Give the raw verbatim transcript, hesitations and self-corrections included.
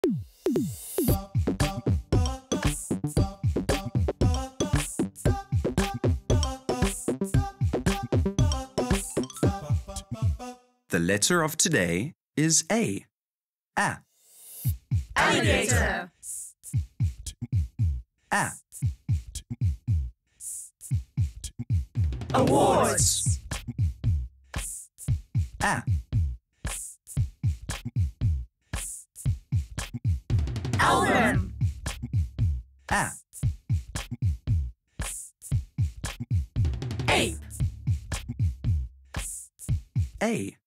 The letter of today is A. A. Alligator. A. Awards. A. Album. A. Ape. A.